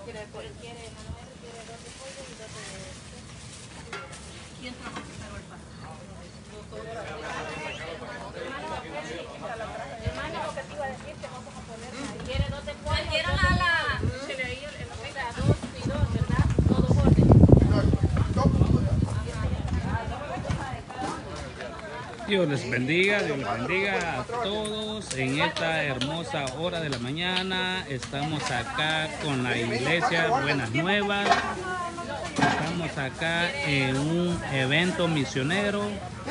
Quiere Manuel, quiere 2 de pollo y 2 de... ¿Quién trajo primero el pan? Hermano, lo que te iba a decir, que vamos a poner... Quiere 2 de pollo. Quiero se le dio el 2 y 2, ¿verdad? Todos órdenes. Dios les bendiga a todos en esta hermosa hora de la mañana. Estamos acá con la iglesia Buenas Nuevas. Estamos acá en un evento misionero.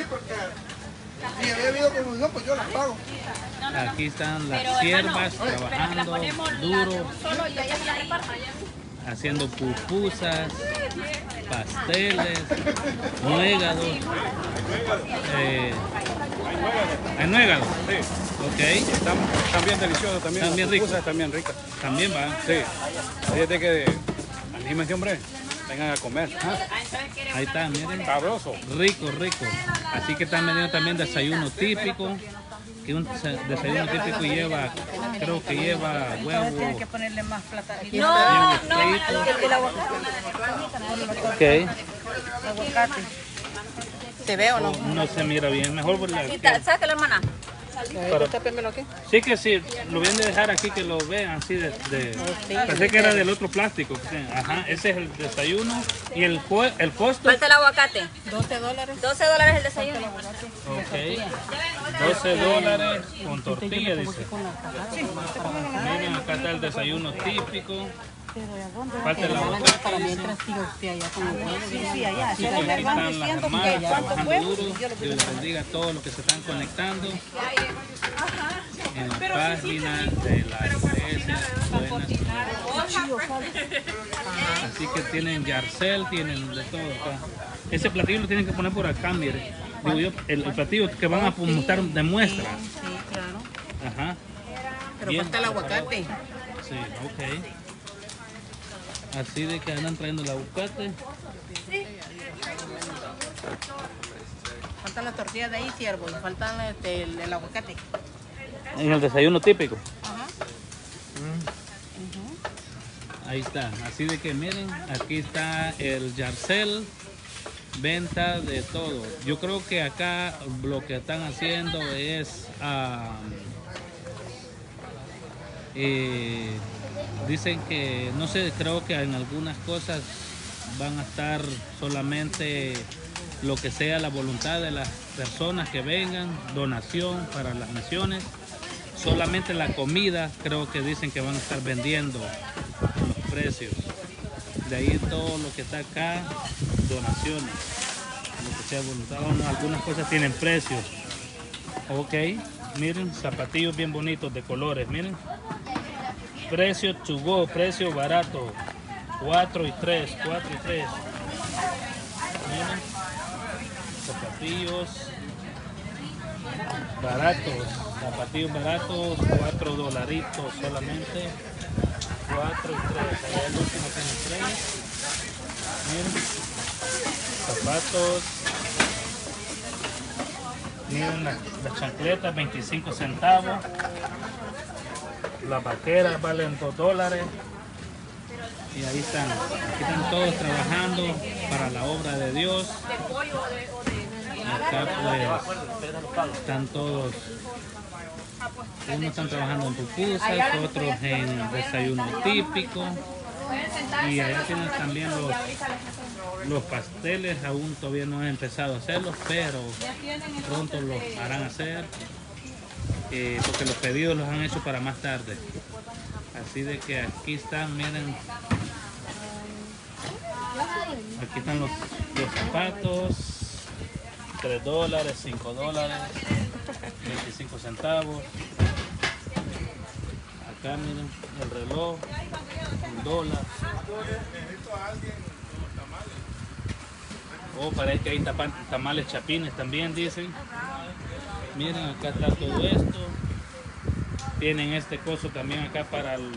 Aquí están las siervas trabajando duro, haciendo pupusas, pasteles, nuegados. ¿Hay nuegados? Sí. Ok. Están bien deliciosos también. Están bien ricos. Están bien ricas. También va. Sí. Fíjate que anímense, hombre. Vengan a comer. ¿Ah? Ahí está, miren. Sabroso. Rico, rico. Así que están vendiendo también desayuno típico. Que un desayuno típico lleva, creo que lleva huevo. Tiene que ponerle más plata. No. El Ok. aguacate. ¿Se ve o no? No se mira bien. Mejor por la... Sácalo, hermana. Tápemelo aquí. Sí que sí, lo vienen de dejar aquí que lo vean así pensé que era del otro plástico. Ajá, ese es el desayuno. Y el costo. Falta el aguacate. $12. $12 el desayuno. Ok. $12 con tortilla, dice. Miren, acá está el desayuno típico. Falta el aguacate. Para mientras siga usted allá con el huevo. Sí, allá. Aquí están las hermanas trabajando duro. Dios les bendiga a todos los que se están conectando en la página de la iglesia Buenas Nuevas. Así que tienen yarcel, tienen de todo acá. Ese platillo lo tienen que poner por acá, mire. Digo yo, el platillo que van a mostrar de muestra. Sí, claro. Ajá. Pero Bien falta el aguacate. Sí, ok. Así de que andan trayendo el aguacate. Faltan las tortillas de ahí, siervo, y faltan el aguacate. En el desayuno típico. Ajá. Ahí está. Así de que miren, aquí está el yarcel. Venta de todo. Yo creo que acá lo que están haciendo es... dicen que, no sé, creo que en algunas cosas van a estar solamente lo que sea la voluntad de las personas que vengan, donación para las misiones. Solamente la comida creo que dicen que van a estar vendiendo los precios. De ahí todo lo que está acá, donaciones, lo que sea voluntad. Bueno, algunas cosas tienen precios. Ok, miren, zapatillos bien bonitos de colores, miren. Precio to go, precio barato. 4 y 3. Miren, zapatillos baratos, $4 solamente. 4 y 3. Allá el último tiene 3. Miren, zapatos. Miren las chancletas, 25 centavos. Las vaqueras valen $2. Y ahí están. Aquí están todos trabajando para la obra de Dios. Acá pues están todos. Unos están trabajando en pupusas, otros en desayuno típico. Y allá tienen también los pasteles. Aún todavía no han empezado a hacerlos, pero pronto los harán hacer. Porque los pedidos los han hecho para más tarde. Así de que aquí están, miren. Aquí están los zapatos. $3, $5, 25 centavos. Acá miren el reloj, $1. Oh, parece que hay tamales chapines también, dicen. Miren, acá está todo esto. Tienen este coso también acá para los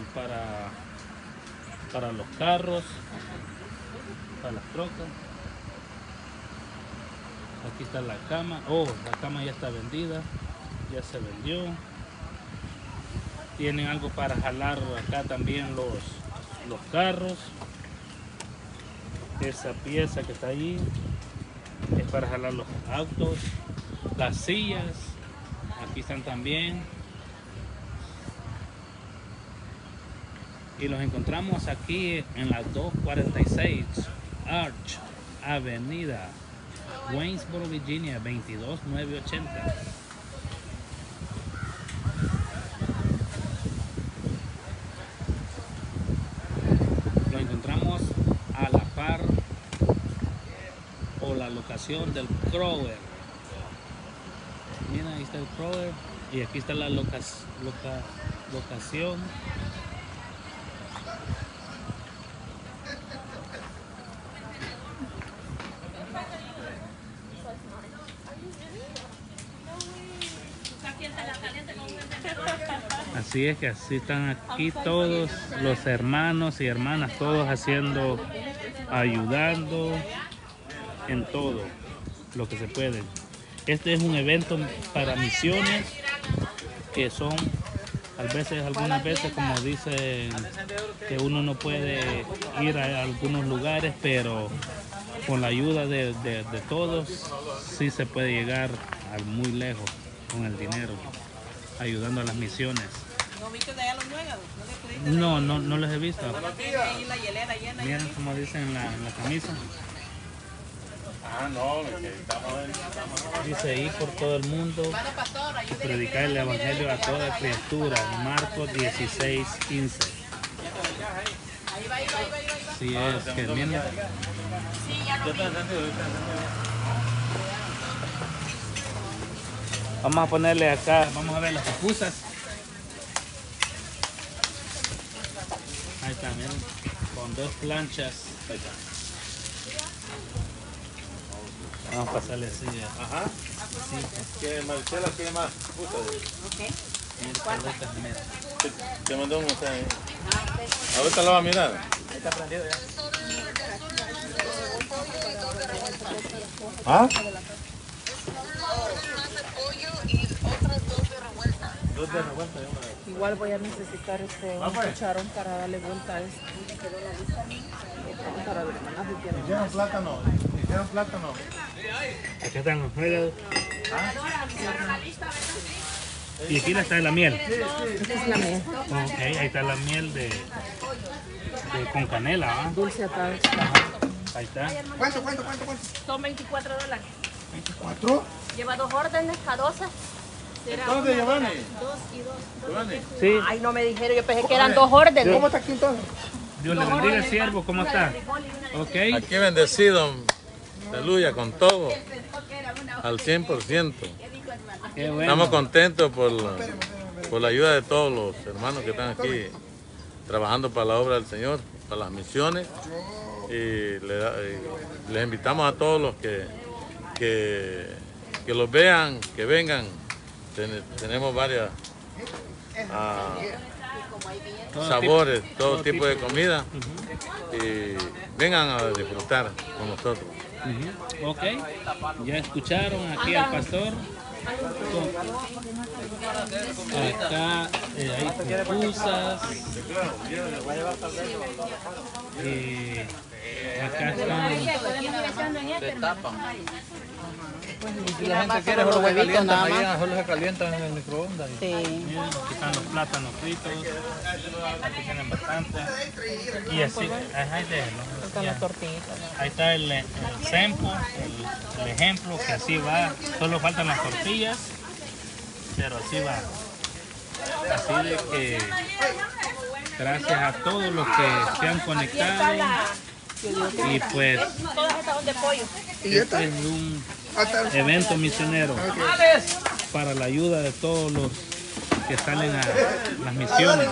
carros, para las trocas. Aquí está la cama. Oh, la cama ya está vendida. Ya se vendió. Tienen algo para jalar acá también los carros. Esa pieza que está ahí es para jalar los autos. Las sillas, aquí están también. Y los encontramos aquí en la 246 Arch Avenida, Waynesboro, Virginia, 22980. Lo encontramos a la par o la locación del Kroger. Miren, ahí está el Kroger y aquí está la locación. Así es que así están aquí todos los hermanos y hermanas, todos haciendo, ayudando en todo lo que se puede. Este es un evento para misiones que son, algunas veces como dicen, que uno no puede ir a algunos lugares, pero con la ayuda de todos sí se puede llegar muy lejos con el dinero, ayudando a las misiones. ¿No viste de allá los nuegados? ¿No le pudiste No, no los he visto. ahí la hielera llena? Miren como dicen en la camisa. Ah, no, que estamos Dice ir por todo el mundo, predicar el evangelio a toda criatura. Marcos 16:15. Sí, es que miren. Vamos a ponerle acá, vamos a ver las pupusas. Ahí está, miren, con 2 planchas. Ahí está. Vamos a pasarle así. Ajá. Sí, ¿Qué Marcela quiere más? Te mandó un mensaje. Ahorita lo va a mirar. Está prendido ya. ¿Ah? Dos de revuelta. Igual voy a necesitar un cucharón para darle vuelta a esto. ¿Hicieron plátano? ¿Hicieron plátano? Acá están los nuegados. Y aquí está la miel. Esta es la miel. Ok, ahí está la miel con canela. ¿Ah? Dulce acá. Ahí está. ¿Cuánto? Son $24. ¿4? Lleva 2 órdenes, a 12. ¿Dónde, Giovanni? 2 y 2. Giovanni. Sí. Ay, no me dijeron, yo pensé que eran 2 órdenes. ¿Cómo está aquí entonces? Dios le bendiga, siervo. ¿Cómo está? Ok. Aquí bendecido, aleluya, con todo, al 100%. Qué bueno. Estamos contentos por la ayuda de todos los hermanos que están aquí trabajando para la obra del Señor, para las misiones. Y les invitamos a todos los que los vean, que vengan. Tenemos varias sabores, todo tipo de comida. Y vengan a disfrutar con nosotros. Ok, ya escucharon aquí al pastor. Acá hay pupusas. Acá están. Si la gente quiere, solo se calientan nada más. Solo se calientan en el microondas. Sí. Miren, aquí están los plátanos fritos. Aquí tienen bastante. Y así, ahí déjenlo. Están Ya. las tortillitas. Ahí está el ejemplo, el ejemplo que así va. Solo faltan las tortillas, pero así va. Así de que gracias a todos los que se han conectado. Y pues Todas estas son de pollo. este es un evento misionero para la ayuda de todos los que salen a las misiones.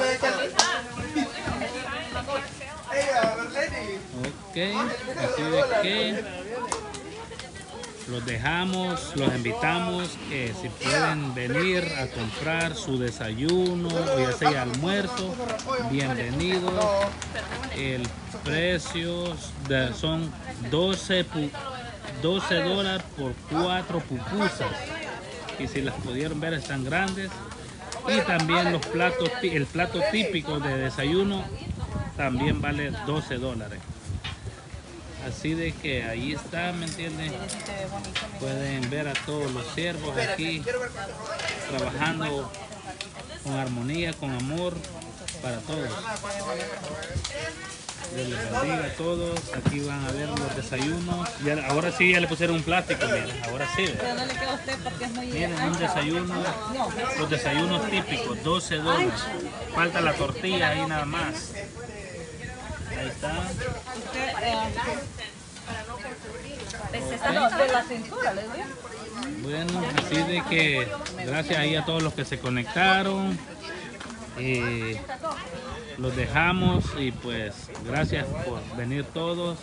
Ok, así de que los dejamos, los invitamos que si pueden venir a comprar su desayuno o ya sea almuerzo, bienvenidos. El precio son $12 por 4 pupusas. Y si las pudieron ver, están grandes. Y también los platos, el plato típico de desayuno también vale $12. Así de que ahí está, ¿me entienden? Pueden ver a todos los siervos aquí trabajando con armonía, con amor para todos. Dios les bendiga a todos. Aquí van a ver los desayunos. Ya, ahora sí ya le pusieron un plástico, miren. Ahora sí. Pero no le queda a usted porque es muy Miren, un desayuno. Los desayunos típicos, $12. Falta la tortilla ahí nada más. Ahí está. De la cintura, le doy. Bueno, así de que gracias ahí a todos los que se conectaron. Los dejamos y pues gracias por venir todos.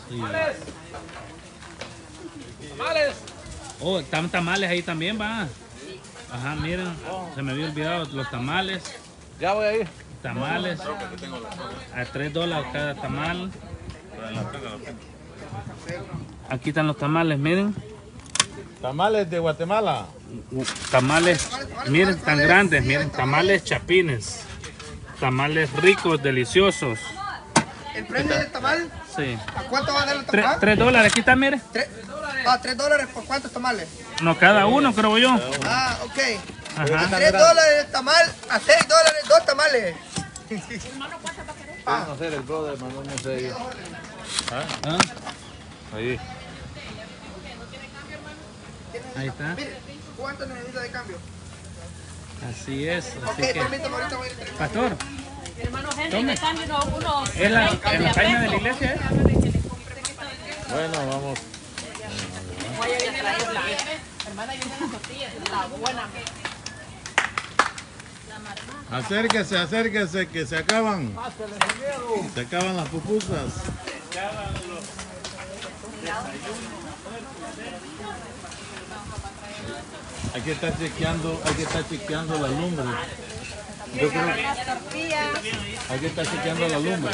Oh, están tamales ahí también, va. Ajá, miren, se me había olvidado los tamales. Ya voy a ir. Tamales a $3 cada tamal. Aquí están los tamales, miren. Tamales de Guatemala. Tamales, miren, tan grandes, miren, tamales chapines. Tamales ricos, deliciosos. ¿El precio del tamal? Sí. ¿A cuánto va a dar el tamal? $3, aquí está, mire. $3 por cuántos tamales. No, cada uno, creo yo. Ah, ok. Ajá. A $3 el tamal, a $6 2 tamales. Vamos a hacer el brother, hermano, no sé yo. Ah, Ahí. ahí está. Mire, ¿cuánto necesita de cambio? Así es. Ok, Así que, permítame, ahorita voy a ir. pastor, Hermano Henry, Tome. me cambio unos ¿es en la página de la iglesia? Bueno, vamos. Hermana, yo tengo tortillas, la buena. Acérquese, acérquese, que se acaban. Se acaban las pupusas. Hay que estar chequeando la lumbre. Yo creo que hay que estar chequeando la lumbre.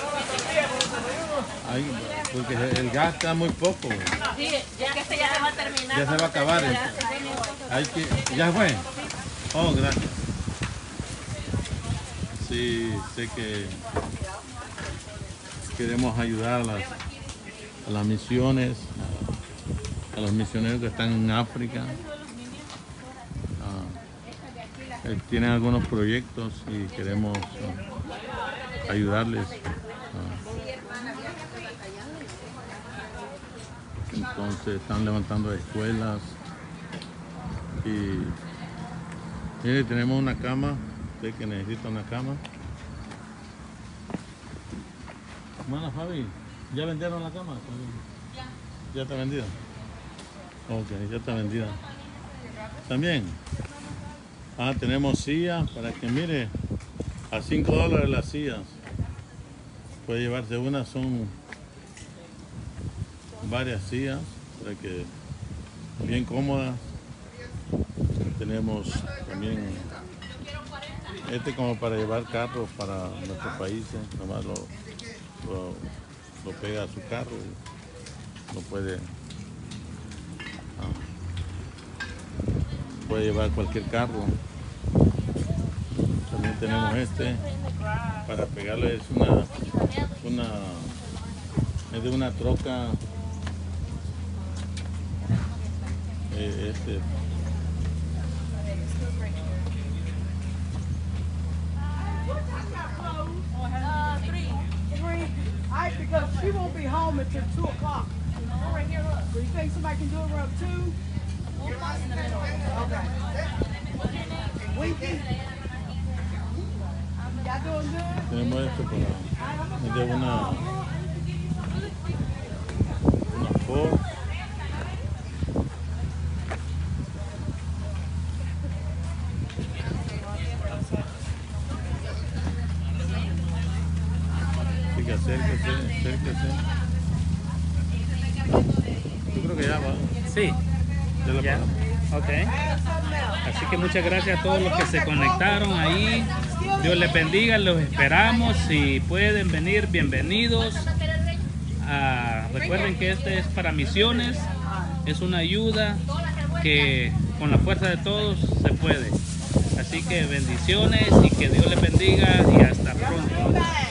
Porque el gas está muy poco. Sí, ya que este ya se va a terminar. Ya se va a acabar. ¿Ya fue? Oh, gracias. Sí, sé que queremos ayudar a las misiones, a los misioneros que están en África. Tienen algunos proyectos y queremos ayudarles. Entonces están levantando escuelas y mire, tenemos una cama. Usted que necesita una cama. Hermana Fabi, ¿ya vendieron la cama? ¿Ya está vendida? Ok, ya está vendida. También. Tenemos sillas para que mire, a $5 las sillas. Puede llevarse una, son varias sillas para que bien cómodas. Tenemos también como para llevar carros para nuestros países. Nomás lo pega a su carro y lo puede llevar cualquier carro. También tenemos para pegarle, es de una troca because she won't be home until 2 o'clock. So you think somebody can do it around 2? Okay. Winky? Y'all doing good? tenemos es de una Ford. Así que acérquese. Yo creo que ya va. Sí. Ya. Ok. Así que muchas gracias a todos los que se conectaron ahí. Dios les bendiga, los esperamos. Si pueden venir, bienvenidos. Recuerden que este es para misiones. Es una ayuda que con la fuerza de todos se puede. Así que bendiciones y que Dios les bendiga y hasta pronto.